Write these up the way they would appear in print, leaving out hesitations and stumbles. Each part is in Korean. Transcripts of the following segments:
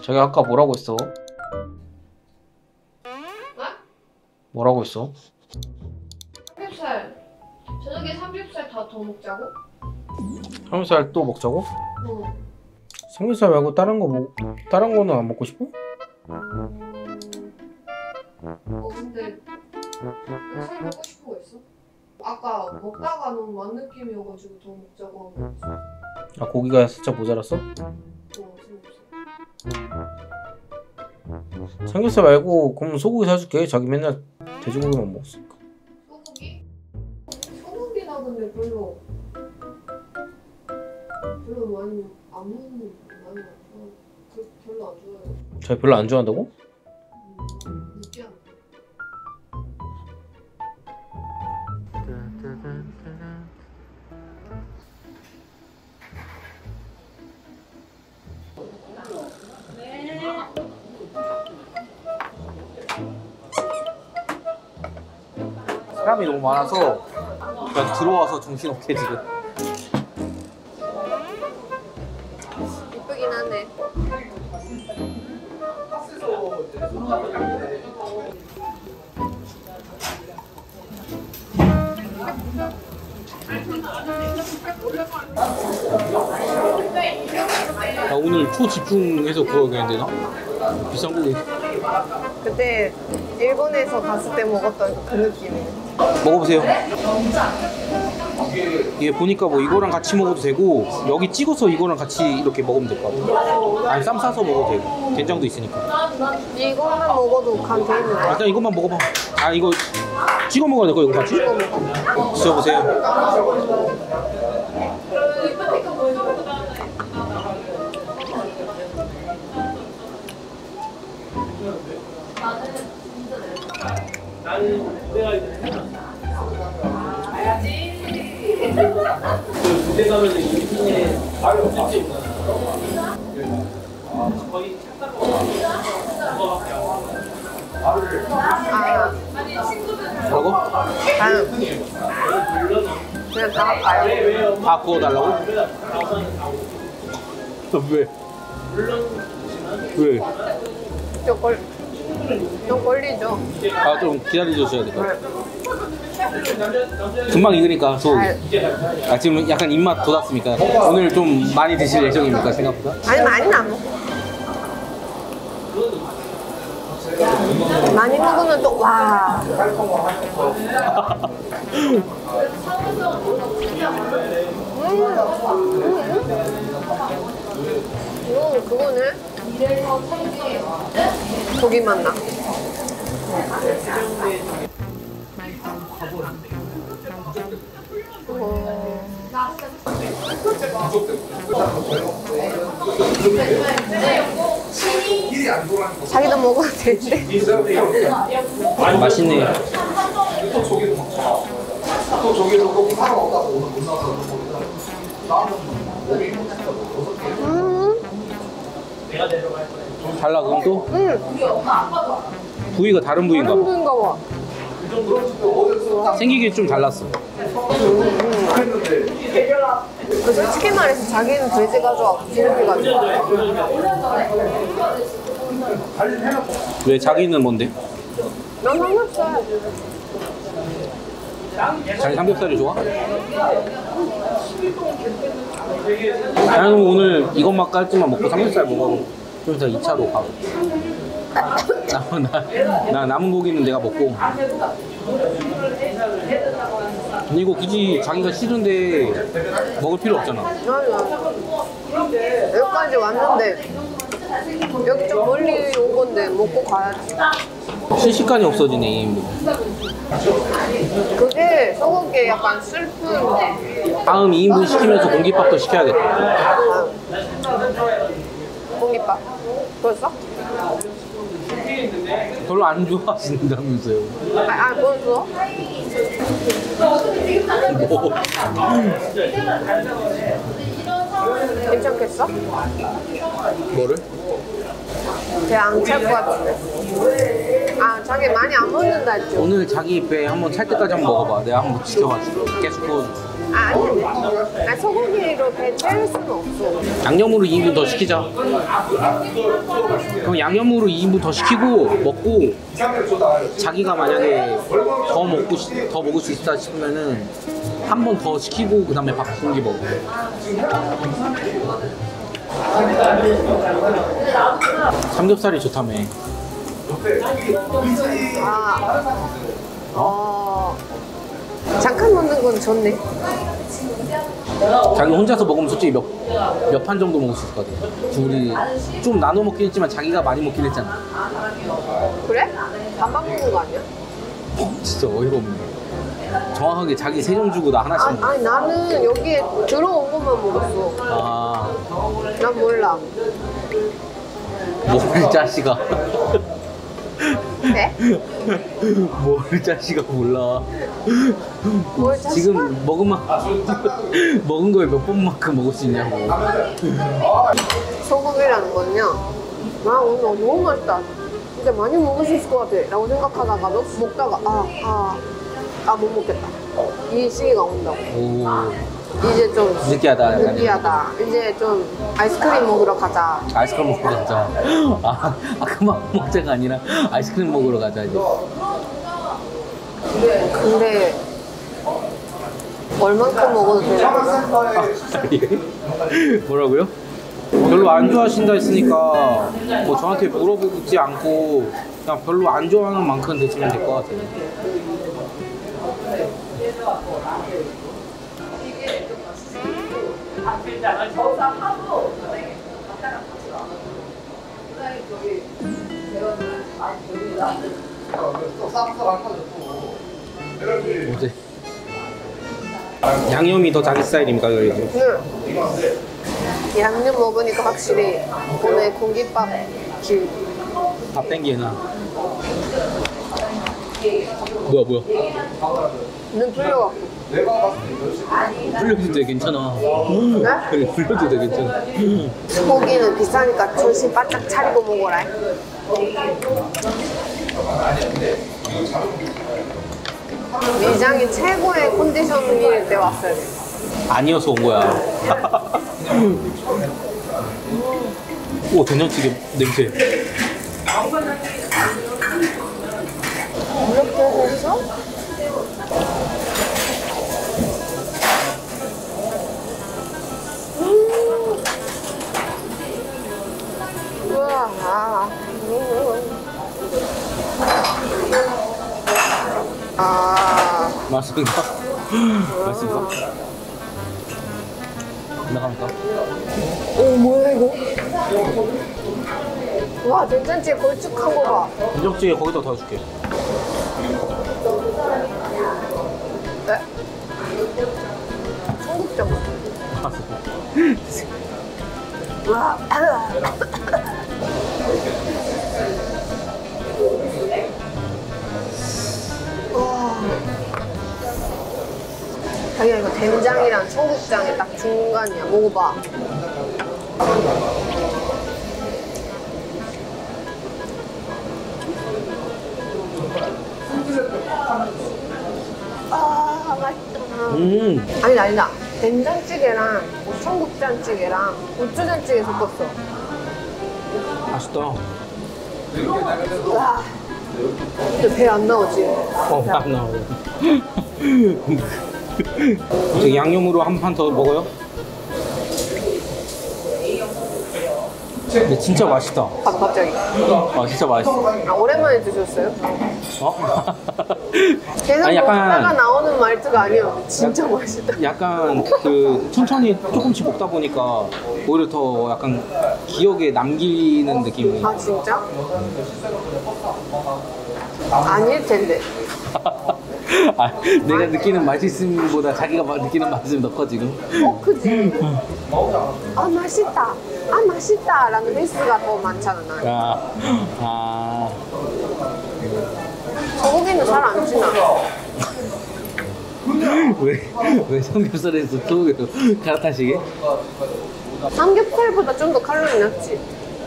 자기 아까 뭐라고 했어? 네? 뭐라고 했어? 삼겹살. 저녁에 삼겹살 다 더 먹자고? 삼겹살 또 먹자고? 응. 삼겹살 말고 다른 거는 안 먹고 싶어? 근데 살 먹고 싶은 거 있어? 아까 먹다가 너무 만 느낌이어가지고 더 먹자고 한 거지. 아, 고기가 살짝 모자랐어? 삼겹살. 삼겹살 말고 그럼 소고기 사줄게. 자기 맨날 돼지고기만 먹었으니까. 소고기? 소고기나 근데 별로 많이 안 먹는 많이 안 좋아. 별로 안 좋아해요. 자기 별로 안 좋아한다고? 느끼한 거. 사람이 너무 많아서 그냥 들어와서 정신없게 지금. 이쁘긴 하네. 나 오늘 초집중해서 구워야 되나? 비싼 고기 그때 일본에서 갔을 때 먹었던 그 느낌이에요. 먹어보세요. 이게 보니까 뭐 이거랑 같이 먹어도 되고 여기 찍어서 이거랑 같이 이렇게 먹으면 될 것 같아. 아니 쌈 싸서 먹어도 되고 된장도 있으니까. 이거만 먹어도 간 돼 있나요? 일단 이것만 먹어봐. 아 이거 찍어 먹어야 될 거 이거 같이? 드셔보세요. 군대 가면은 인생에 바로 없지. 거의 뭐라고? 그냥 나갈까요? 다 구워달라고? 왜? 왜? 좀 걸리죠? 아 좀 기다려주셔야 될 것 같아. 금방 익으니까 소고기. 아 지금 약간 입맛 돋았습니까? 오늘 좀 많이 드실 예정입니까 생각보다? 아니 많이는 안 먹어. 많이 먹으면 또 와. 이거는 그거네. 고기 맛 나. 자기도 먹어도 되지. 맛있네. 달라 그럼 또? 부위가 다른 부위인가 봐. 부인가 봐. 생기게 좀 달랐어. 솔직히 말해서 자기는 돼지 가져왔고 소고기 가져와. 왜 자기는 뭔데? 난 삼겹살. 자기 삼겹살이 좋아? 나는 오늘 이것만 깔끔만 먹고 삼겹살 먹어. 좀 이따 2차로 가. 나 남은 고기는 내가 먹고. 이거 굳이 자기가 싫은데 먹을 필요 없잖아. 여기까지 왔는데 여기 좀 멀리 온 건데 먹고 가야지. 순식간에 없어지네 이 그게 소고기에 약간 슬픈. 다음 2인분 시키면서 공깃밥도 시켜야겠다. 공깃밥 벌써? 별로 안 좋아하신다면서요. 벌써? 뭐. 괜찮겠어? 뭐를? 배안찰 것 같은데. 아 자기 많이 안 먹는다 했죠? 오늘 자기 배 한번 찰 때까지 한번 먹어봐. 내가 한번 지켜봐 줄게. 계속 구워줄게. 아니 소고기로 배 때릴 수는 없어. 양념으로 2인분 더 시키자. 그럼 양념으로 2인분 더 시키고 먹고 자기가 만약에 더 먹을 수 있다 싶으면은 한 번 더 시키고 그 다음에 밥 공기 먹어. 삼겹살이 좋다며. 잠깐 먹는 건 좋네. 자기 혼자서 먹으면 솔직히 몇 판 정도 먹을 수 있을 것 같아. 둘이 좀 나눠 먹긴 했지만 자기가 많이 먹긴 했잖아. 그래? 반반 먹는 거 아니야? 진짜 어이가 없네. 정확하게 자기 세 종 주고 나 하나씩 먹어. 아니 나는 여기에 들어온 것만 먹었어. 아, 난 몰라. 뭘 자식아. 네? 뭘 자식아 몰라. 뭘 자식아? 지금 먹은 거에 몇 번만큼 먹을 수 있냐고. 소고기라는 건요. 나 오늘 너무 맛있다. 근데 많이 먹을 수 있을 것 같아. 라고 생각하다가도 먹다가 못 먹겠다. 이 시기가 온다고. 오, 이제 좀 느끼하다. 약간. 느끼하다. 이제 좀 아이스크림 먹으러 가자. 아이스크림 먹으러 가자. 그만 먹자가 아니라 아이스크림 먹으러 가자 이제. 근데 얼만큼 먹어도 되나? 뭐라고요? 별로 안 좋아하신다 했으니까 뭐 저한테 물어보지 않고 그냥 별로 안 좋아하는 만큼 드시면 될 것 같아요. 어때? 양념이 더 자기 스타일입니까? 그래도? 응. 양념 먹으니까 확실히 오늘 공깃밥 길. 밥 땡기나. 뭐야? 눈 풀려갖고. 불려도 돼 괜찮아. 네? 그래 불려도 돼 괜찮아. 고기는 비싸니까 정신 바짝 차리고 먹어라. 위장이 최고의 컨디션일 때 왔어요. 아니어서 온 거야. 오 된장찌개 냄새. 이렇게 해서 우와. 맛있을까? 맛있을까? 나갑니까? 오 뭐야 이거? 와 된장찌개 걸쭉한 거 봐. 된장찌개 거기다 더 줄게. 네? 청국장. 와. 자기야 이거 된장이랑 청국장의 딱 중간이야. 먹어봐. 맛있다. 아니다. 된장찌개랑 청국장찌개랑 고추장찌개 섞었어. 맛있다. 와. 근데 배 안 나오지? 안 나와. 저기 양념으로 한 판 더 먹어요? 근데 진짜 맛있다. 갑자기. 진짜 맛있어. 아, 오랜만에 드셨어요? 어? 계속 아니, 약간- 먹다가 나오는 말투가 아니에요. 진짜 맛있다. 약간 그 천천히 조금씩 먹다 보니까 오히려 더 약간 기억에 남기는 느낌이. 아 진짜? 아닐 텐데. 내가 느끼는 맛있음보다 자기가 느끼는 맛있음이 더 커 지금. 그지? 아 맛있다. 아 맛있다 라는 횟수가 더 많잖아 난. 소고기는 잘 안 지나. 왜 삼겹살에서 소고기로 갈아타시게? 삼겹살보다 좀 더 칼로리 낮지.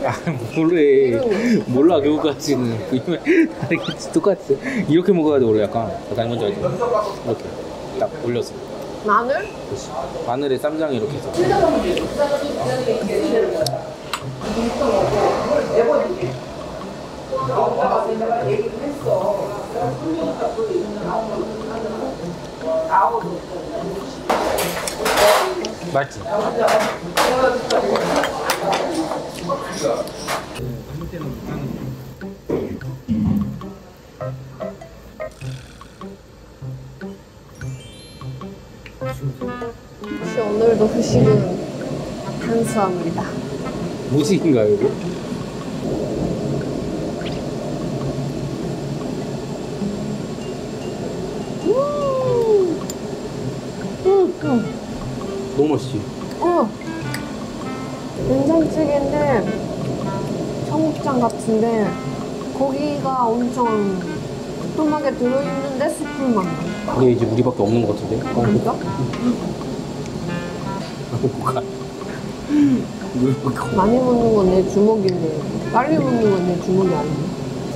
몰라 그거까지는. 다르겠지 똑같이 이렇게 먹어야 돼 원래. 약간 먼저 알지. 이렇게 딱 올렸어. 마늘? 마늘에 쌈장 이렇게 해서. 맛있지? 혹시 오늘도 후식은 탄수화물이다. 무식인가요 이거? 너무 맛있지? 된장찌개인데 청국장 같은데 고기가 엄청 두툼하게 들어있는데 숯불만 나. 근데 이제 우리밖에 없는 것 같은데? 진짜? 뭐가? 많이 먹는 건 내 주먹인데 빨리 먹는 건 내 주먹이 아니야.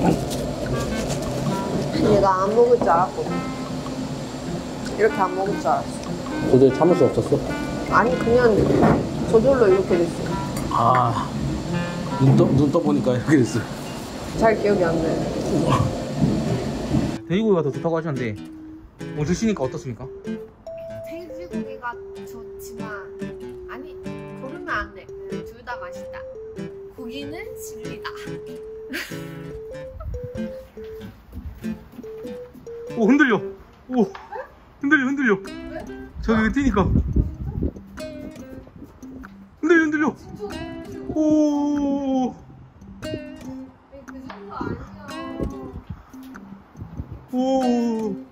내가 안 먹을 줄 알았거든. 이렇게 안 먹을 줄 알았어. 도저히 참을 수 없었어? 아니 그냥 저절로 이렇게 됐어. 아, 눈 떠보니까 이렇게 됐어. 잘 기억이 안 나요. 돼지고기가 더 좋다고 하셨는데 오늘 드시니까 어떻습니까? 돼지고기가 좋지만 아니 고르면 안 돼. 둘 다 맛있다. 고기는 진리다. 오 흔들려. 오 흔들려. 저기 뛰니까 흔들려. 오. 그 정도 아니야. 오.